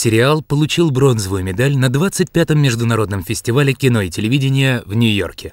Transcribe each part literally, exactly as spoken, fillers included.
сериал получил бронзовую медаль на двадцать пятом международном фестивале кино и телевидения в Нью-Йорке.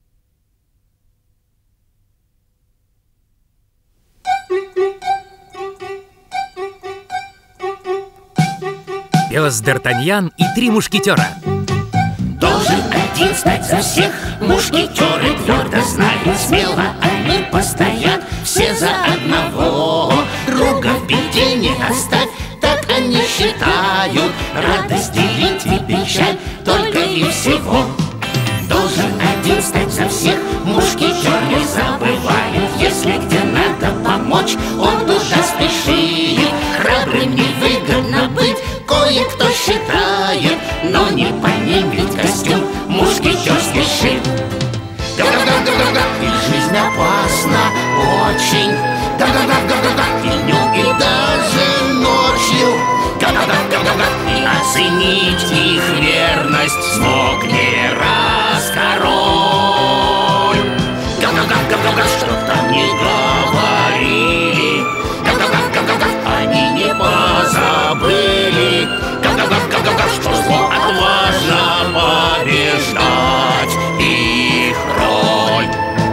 Пес Д'Артаньян и три мушкетера. Должен один стать за всех. Мушкетеры твердо знают, смело они постоят. Все за одного, друга в беде не оставь. Так они считают, радость делить и печаль только и всего. Должен один стать за всех. Мушкетер не забывает, если где надо помочь, он туда спешит. Храбрым невыгодно быть, кое-кто считает, но не по ним ведь костюм мушкетер спешит. Га-га-га-га-га, и жизнь опасна очень. Га-га-га-га-га, и днем, и даже ночью. Га-га-га-га-га, и оценить их верность смог не раз король. Га-га-га-га-га, что там не говорили, га-га-га-га-га, они не позабыли. Га-га-га-га-га, что зло отважно побеждать их роль.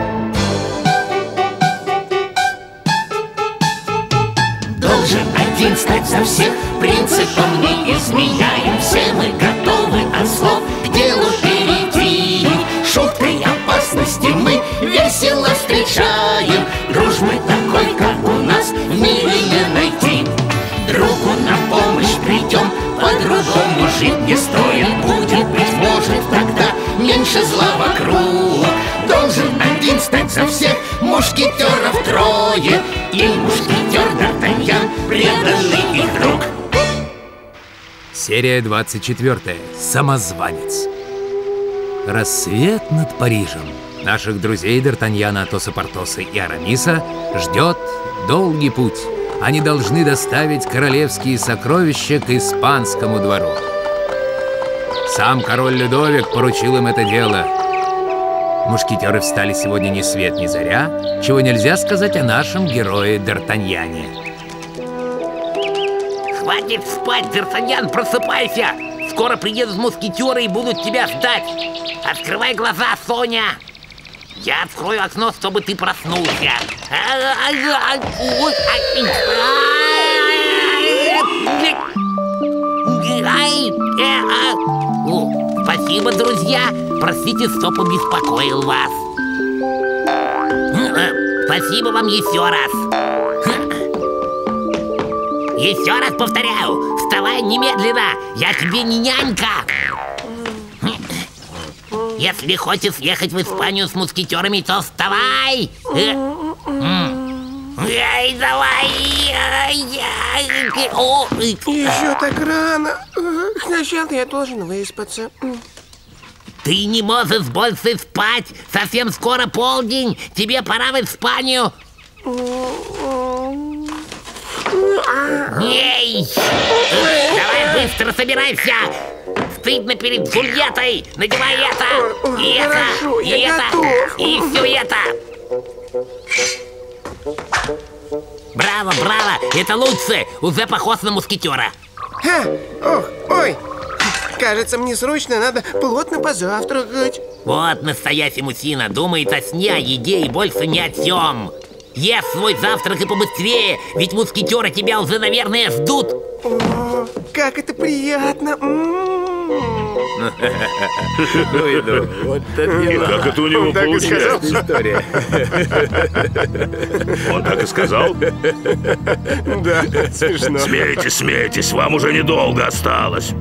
Должен один стать за всех, принципом не изменяем. Все мы готовы от слов к делу перейти. Шуткой опасности мы весело встречаем. Дружбы такой, как у нас, в мире не найти. Другу на помощь придем, по-другому жить не стоит. Будет, быть может, тогда меньше зла вокруг. Должен один стать за всех, мушкетеров трое, и мушкетер Д'Артаньян преданный их друг. Серия двадцать четвёртая. Самозванец. Рассвет над Парижем. Наших друзей Д'Артаньяна, Атоса, Портоса и Арамиса ждет долгий путь. Они должны доставить королевские сокровища к испанскому двору. Сам король Людовик поручил им это дело. Мушкетеры встали сегодня ни свет ни заря, чего нельзя сказать о нашем герое Д'Артаньяне. Хватит спать, Д'Артаньян, просыпайся! Скоро приедут мушкетеры и будут тебя ждать. Открывай глаза, Соня! Я открою окно, чтобы ты проснулся. О, спасибо, друзья. Простите, что побеспокоил вас. Спасибо вам еще раз. Еще раз повторяю, вставай немедленно. Я тебе не нянька. Если хочешь ехать в Испанию с мушкетерами, то вставай! Эй, давай! Еще так рано. Сначала я должен выспаться. Ты не можешь больше спать. Совсем скоро полдень. Тебе пора в Испанию. Эй! Давай быстро собирайся! Стыдно перед Джульеттой! Надевай это! И это! Хорошо, И я это! готов. И все это! Браво, браво! Это лучше! Уже похож на мушкетера! Ха! Ох, ой! Кажется, мне срочно надо плотно позавтракать. Вот настоящий мужчина! Думает о сне, о еде и больше ни о чем! Ешь свой завтрак и побыстрее! Ведь мушкетеры тебя уже, наверное, ждут! О, как это приятно! Ну и ну, вот это И как это у него Он так и сказал. получается? история. Он так и сказал? Да, смешно. Смейтесь, смейтесь, вам уже недолго осталось.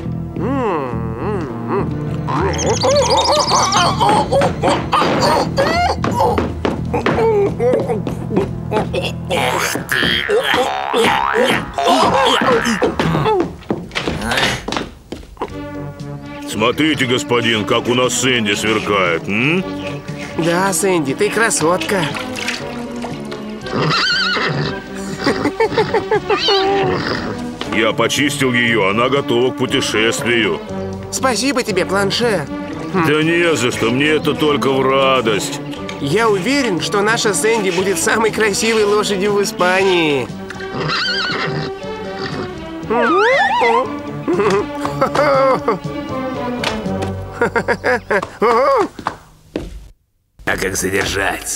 Смотрите, господин, как у нас Сэнди сверкает, м? Да, Сэнди, ты красотка. Я почистил ее, она готова к путешествию. Спасибо тебе, планшет. Да не за что, мне это только в радость. Я уверен, что наша Сэнди будет самой красивой лошадью в Испании. А как задержать?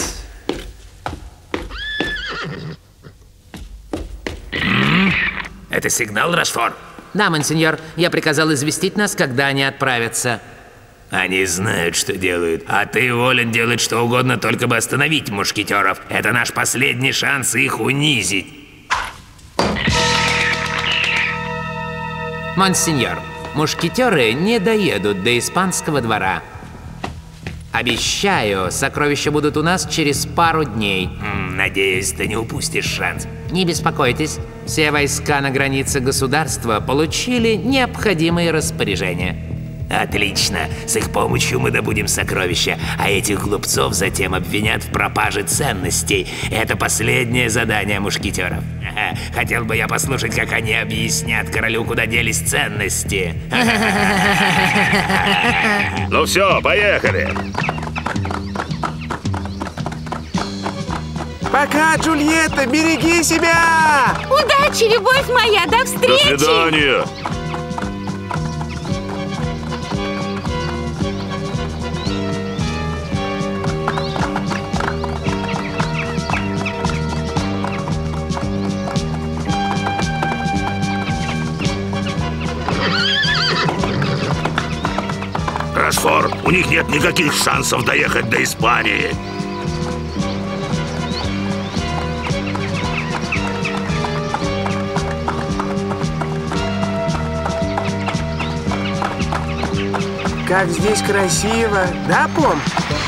Это сигнал, Рашфор? Да, монсеньор, я приказал известить нас, когда они отправятся. Они знают, что делают, а ты волен делать что угодно, только бы остановить мушкетеров. Это наш последний шанс их унизить. Монсеньор, мушкетеры не доедут до испанского двора. Обещаю, сокровища будут у нас через пару дней. М, надеюсь, ты не упустишь шанс. Не беспокойтесь, все войска на границе государства получили необходимые распоряжения. Отлично. С их помощью мы добудем сокровища, а этих глупцов затем обвинят в пропаже ценностей. Это последнее задание мушкетеров. Ага. Хотел бы я послушать, как они объяснят королю, куда делись ценности. Ну все, поехали. Пока, Джульетта, береги себя! Удачи, любовь моя, до встречи! До свидания. Рашфор, у них нет никаких шансов доехать до Испании. Как здесь красиво, да, Пом?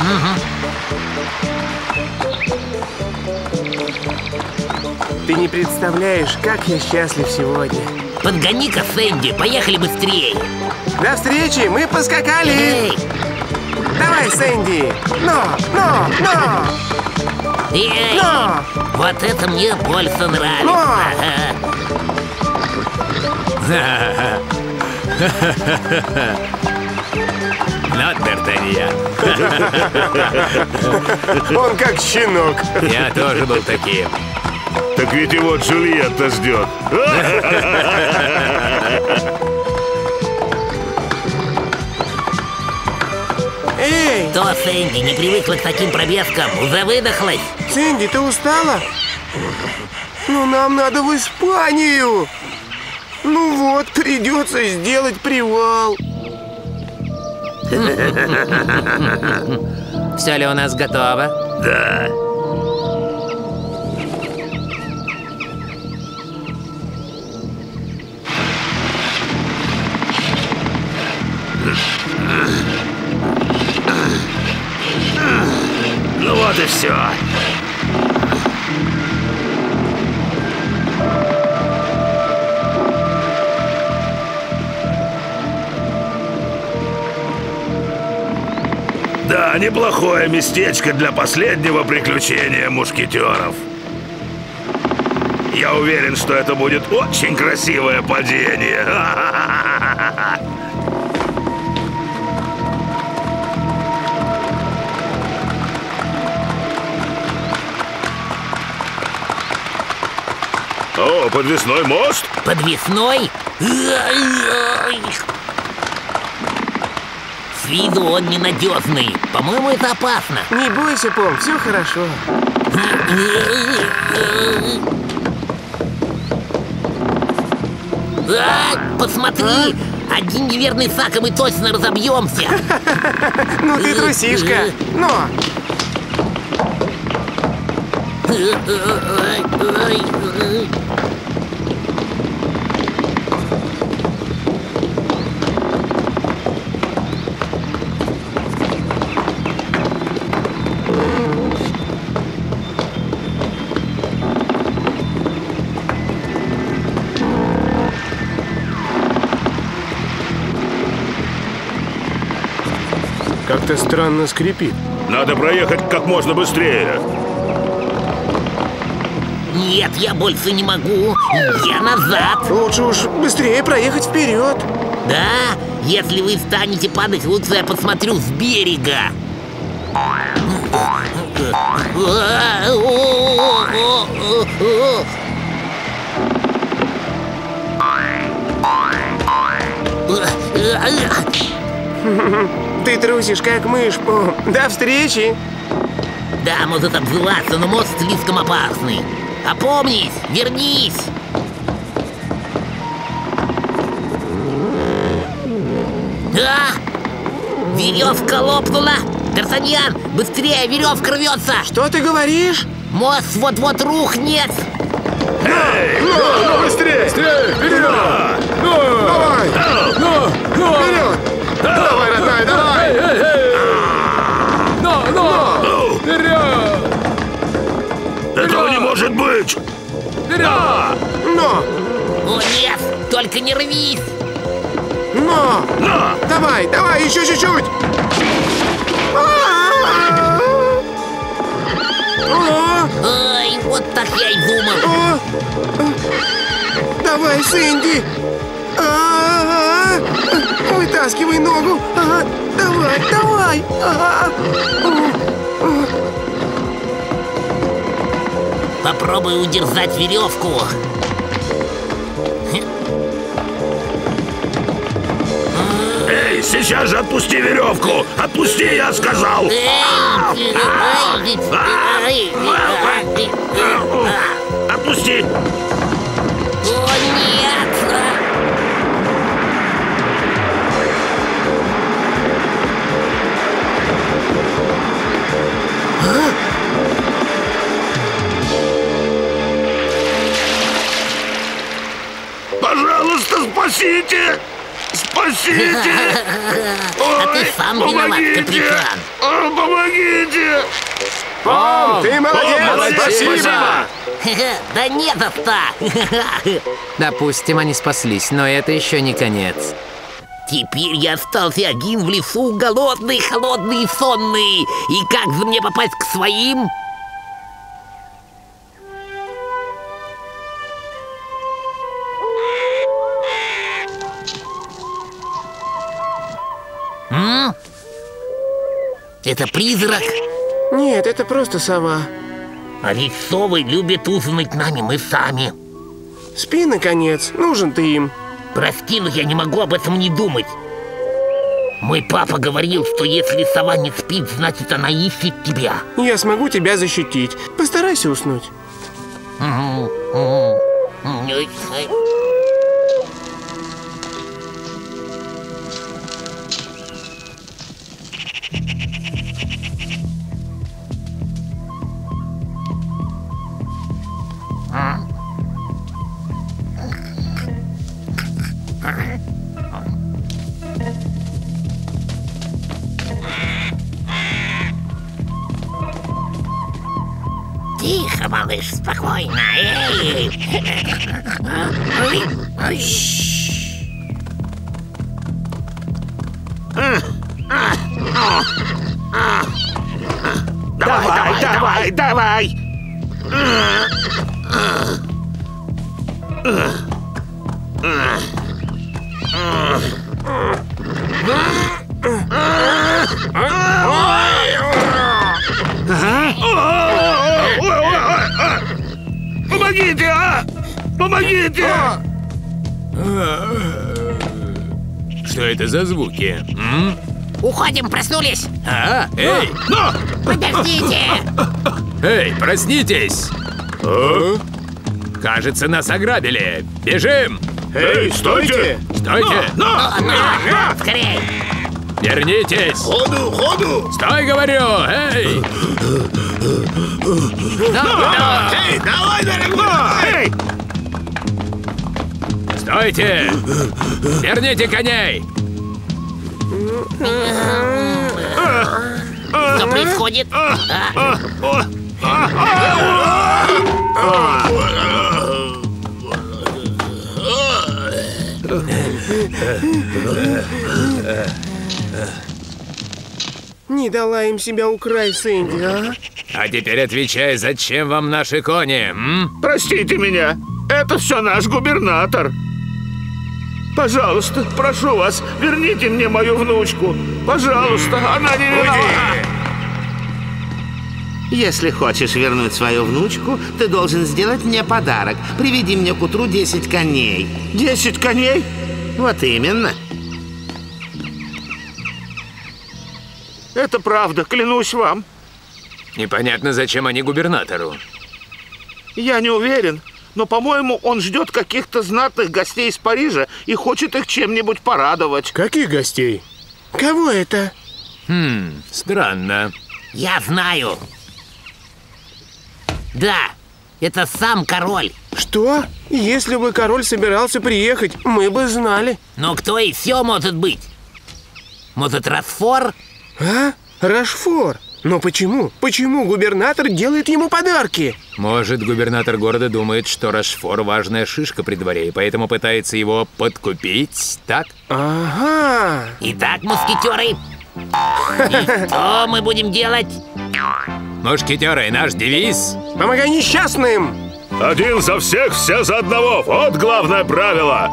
Ты не представляешь, как я счастлив сегодня. Подгони-ка, Сэнди, поехали быстрее. До встречи, мы поскакали! Эй! Давай, Сэнди! Но, но, но! Эй! Но! Вот это мне больше нравится. Но! Ну, Д'Артаньян. Он как щенок. Я тоже был таким. Так ведь его Джульетта ждет. Эй, То, Сэнди, не привыкла к таким пробежкам, уже выдохлась. Сэнди, ты устала? Ну, нам надо в Испанию. Ну вот, придется сделать привал. Все ли у нас готово? Да. Ну вот и все. Да, неплохое местечко для последнего приключения мушкетеров. Я уверен, что это будет очень красивое падение. О, подвесной мост? Подвесной? С виду он ненадежный. По-моему, это опасно. Не бойся, Пом, все хорошо. А, посмотри! Один неверный шаг, и мы точно разобьемся. Ну ты трусишка. Но! Как-то странно скрипит. Надо проехать как можно быстрее. Нет, я больше не могу. Я назад. Лучше уж быстрее проехать вперед. Да, если вы станете падать, лучше я посмотрю с берега. Ты трусишь, как мышь, Пом. До встречи. Да, может обзываться, но мост слишком опасный. Опомнись, вернись. А! Веревка лопнула. Д'Артаньян, быстрее, веревка рвется. Что ты говоришь? Мост вот-вот рухнет. Эй, ну, ну, быстрее! Быстрее! Вперед! Давай! Вперед! Давай, родная, давай! Ну, ну! Вперед! Этого не может быть! Вперед! Но! О, нет, только не рвись. Но! На! Давай, давай, еще чуть-чуть! Ай, вот так я и думал. О! Давай, Сэнди! А-а-а! Вытаскивай ногу! Ага. Давай, давай! Ага. Попробуй удержать веревку. Эй, сейчас же отпусти веревку! Отпусти, я сказал! Отпусти! О, нет! Пожалуйста, спасите! Спасите! А ты сам виноват, капитан. О, помогите! Пом, ты молодец! молодец, Спасибо! Да не за что! Допустим, они спаслись, но это еще не конец. Теперь я остался один в лесу, голодный, холодный и сонный. И как же мне попасть к своим? М? Это призрак? Нет, это просто сова. А ведь совы любят ужинать нами мы сами. Спи, наконец, нужен ты им. Прости, но я не могу об этом не думать. Мой папа говорил, что если сова не спит, значит она ищет тебя. Я смогу тебя защитить. Постарайся уснуть. Тихо, малыш, спокойно. Эй! Ой, ой. Давай, давай, давай! Помогите, а! Помогите! Что это за звуки? М? Уходим, проснулись. А, эй! Подождите. Эй, проснитесь! Кажется, нас ограбили. Бежим! Эй, стойте! Стойте! На, на, скорей. Вернитесь! Ходу, ходу! Стой, говорю! Эй! Эй, давай, дорогой! Эй! Стойте! Верните коней! Что происходит? А? Не дала им себя украсть, Сэнди, а? А теперь отвечай, зачем вам наши кони? М? Простите меня, это все наш губернатор. Пожалуйста, прошу вас, верните мне мою внучку. Пожалуйста, она не виновата. Если хочешь вернуть свою внучку, ты должен сделать мне подарок. Приведи мне к утру десять коней. Десять коней? Вот именно. Это правда, клянусь вам. Непонятно, зачем они губернатору. Я не уверен, но, по-моему, он ждет каких-то знатных гостей из Парижа и хочет их чем-нибудь порадовать. Каких гостей? Кого это? Хм, странно. Я знаю. Да, это сам король. Что? Если бы король собирался приехать, мы бы знали. Но кто еще может быть? Может, Рашфор? А? Рашфор? Но почему? Почему губернатор делает ему подарки? Может, губернатор города думает, что Рашфор важная шишка при дворе, и поэтому пытается его подкупить, так? Ага. Итак, мушкетеры, и что мы будем делать? Мушкетеры, наш девиз. Помогай несчастным! Один за всех, все за одного. Вот главное правило.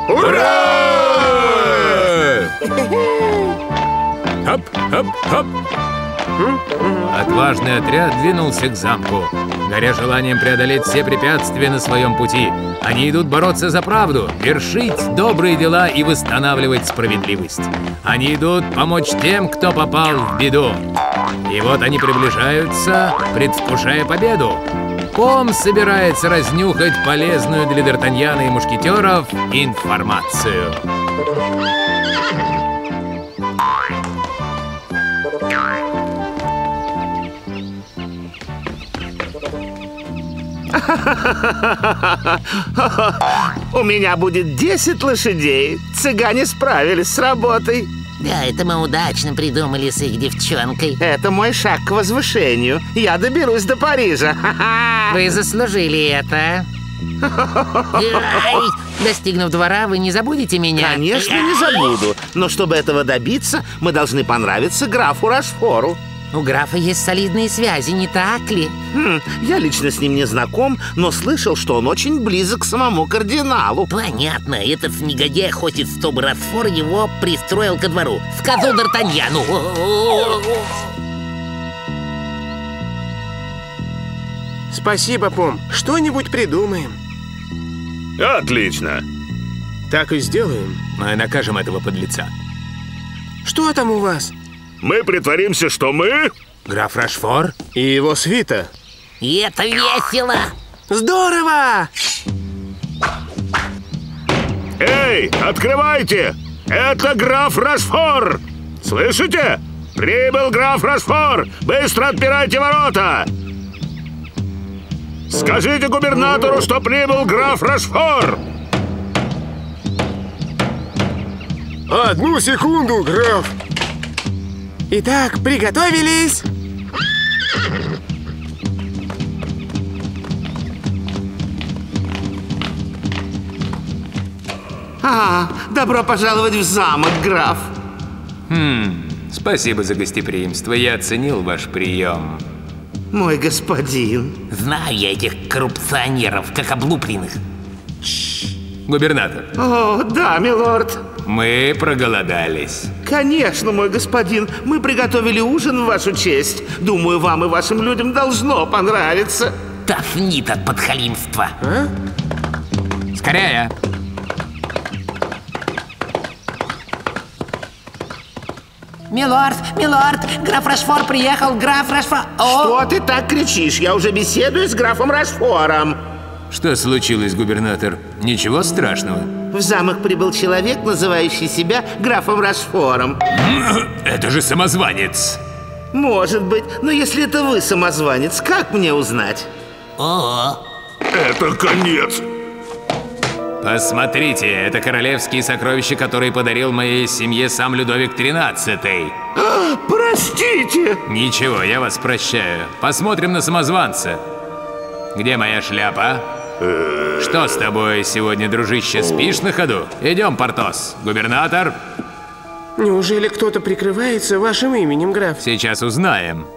Хоп, хоп, хоп. Отважный отряд двинулся к замку. Горя желанием преодолеть все препятствия на своем пути, они идут бороться за правду, вершить добрые дела и восстанавливать справедливость. Они идут помочь тем, кто попал в беду. И вот они приближаются, предвкушая победу. Пом собирается разнюхать полезную для Д'Артаньяна и мушкетеров информацию. У меня будет десять лошадей. Цыгане справились с работой. Да, это мы удачно придумали с их девчонкой. Это мой шаг к возвышению. Я доберусь до Парижа. Вы заслужили это. Ай! Достигнув двора, вы не забудете меня? Конечно, не забуду. Но чтобы этого добиться, мы должны понравиться графу Рашфору. У графа есть солидные связи, не так ли? Хм, я лично с ним не знаком, но слышал, что он очень близок к самому кардиналу. Понятно, этот негодяй хочет, чтобы Рашфор его пристроил ко двору. Сказал Д'Артаньяну. Спасибо, Пом. Что-нибудь придумаем. Отлично. Так и сделаем. Мы накажем этого подлеца. Что там у вас? Мы притворимся, что мы... Граф Рашфор? И его свита. И это весело. Здорово! Эй, открывайте! Это граф Рашфор! Слышите? Прибыл граф Рашфор! Быстро отпирайте ворота! Скажите губернатору, что прибыл граф Рашфор! Одну секунду, граф! Итак, приготовились! А, добро пожаловать в замок, граф. Хм, спасибо за гостеприимство. Я оценил ваш прием. Мой господин. Знаю я этих коррупционеров, как облупленных. Губернатор. О, да, милорд. Мы проголодались. Конечно, мой господин. Мы приготовили ужин в вашу честь. Думаю, вам и вашим людям должно понравиться. Тошнит от подхалимства. А? Скорее. Милорд, милорд, граф Рашфор приехал, граф Рашфор... О! Что ты так кричишь? Я уже беседую с графом Рашфором. Что случилось, губернатор? Ничего страшного. В замок прибыл человек, называющий себя графом Рашфором. Это же самозванец. Может быть, но если это вы самозванец, как мне узнать? О, Это конец. Посмотрите, это королевские сокровища, которые подарил моей семье сам Людовик тринадцатый. А, простите. Ничего, я вас прощаю. Посмотрим на самозванца. Где моя шляпа? Что с тобой сегодня, дружище, спишь на ходу? Идем, Портос. Губернатор? Неужели кто-то прикрывается вашим именем, граф? Сейчас узнаем.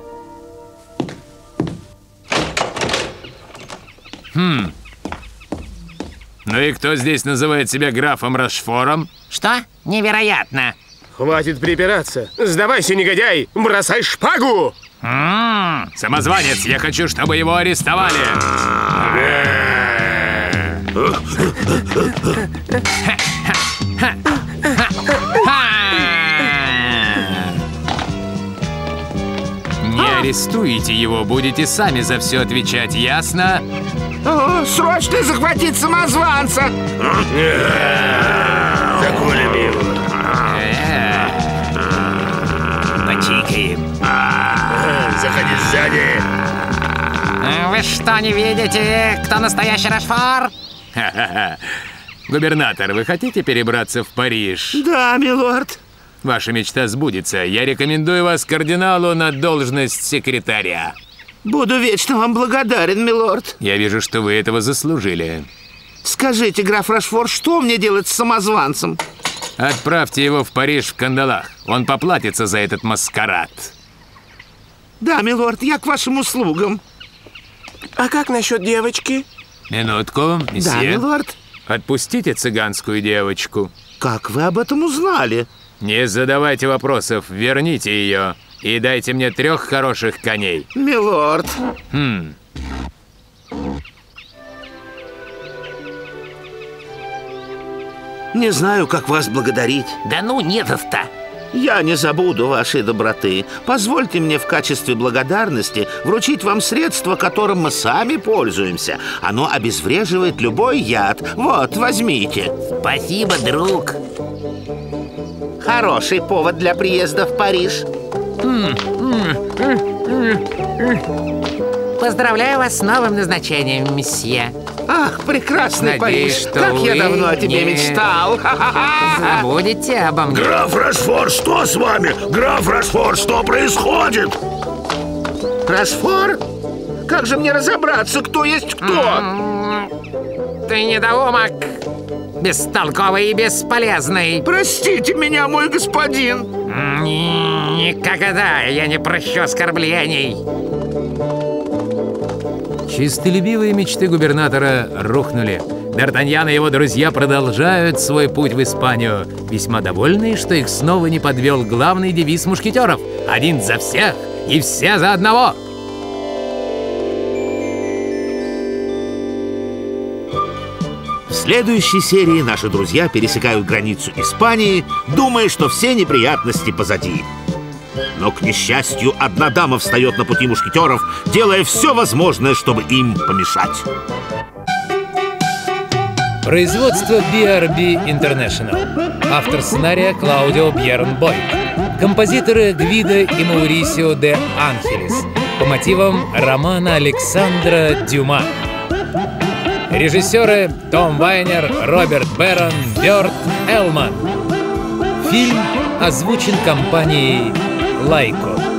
Хм. Ну и кто здесь называет себя графом Рашфором? Что? Невероятно. Хватит припираться. Сдавайся, негодяй! Бросай шпагу! М-м-м. Самозванец, я хочу, чтобы его арестовали. арестуете его, будете сами за все отвечать, ясно? О, срочно захватить самозванца! Заколем его. Почикаем. Заходи сзади. Вы что, не видите, кто настоящий Рошфор? Ха-ха-ха. Губернатор, вы хотите перебраться в Париж? Да, милорд. Ваша мечта сбудется. Я рекомендую вас кардиналу на должность секретаря. Буду вечно вам благодарен, милорд. Я вижу, что вы этого заслужили. Скажите, граф Рошфор, что мне делать с самозванцем? Отправьте его в Париж в кандалах. Он поплатится за этот маскарад. Да, милорд, я к вашим услугам. А как насчет девочки? Минутку, месье. Да, милорд. Отпустите цыганскую девочку. Как вы об этом узнали? Не задавайте вопросов, верните ее. И дайте мне трех хороших коней. Милорд. Хм. Не знаю, как вас благодарить. Да ну, не за что. Я не забуду вашей доброты. Позвольте мне в качестве благодарности вручить вам средство, которым мы сами пользуемся. Оно обезвреживает любой яд. Вот, возьмите. Спасибо, друг. Хороший повод для приезда в Париж. Поздравляю вас с новым назначением, месье. Ах, прекрасный Надеюсь, Париж. что Как я вы давно о тебе не мечтал. Забудете обо мне. Граф Рошфор, что с вами? Граф Рошфор, что происходит? Рошфор? Как же мне разобраться, кто есть кто? Ты недоумок. Бестолковый и бесполезный. Простите меня, мой господин. Никогда я не прощу оскорблений. Чистолюбивые мечты губернатора рухнули. Д'Артаньян и его друзья продолжают свой путь в Испанию, весьма довольные, что их снова не подвел главный девиз мушкетеров: один за всех и все за одного. В следующей серии наши друзья пересекают границу Испании, думая, что все неприятности позади. Но, к несчастью, одна дама встает на пути мушкетеров, делая все возможное, чтобы им помешать. Производство би ар би International. Автор сценария Клаудио Бьернбойт. Композиторы Гвидо и Маурисио де Анхелес. По мотивам романа Александра Дюма. Режиссеры Том Вайнер, Роберт Берон, Бёрд Элман. Фильм озвучен компанией Лайко.